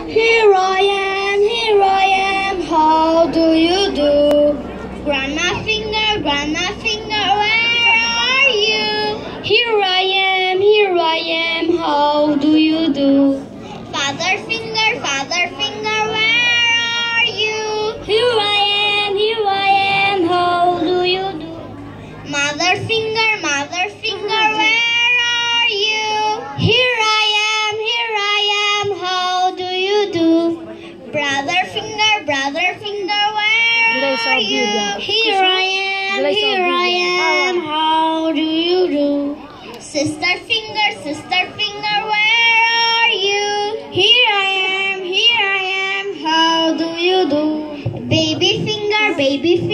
Here I am, how do you do? Grandma finger, where are you? Here I am, how do you do? Father finger, where are you? Here I am, how do you do? Mother finger, where are you? Here I am, how do you do? Brother finger, where are you? Here I am, how do you do? Sister finger, where are you? Here I am, how do you do? Baby finger,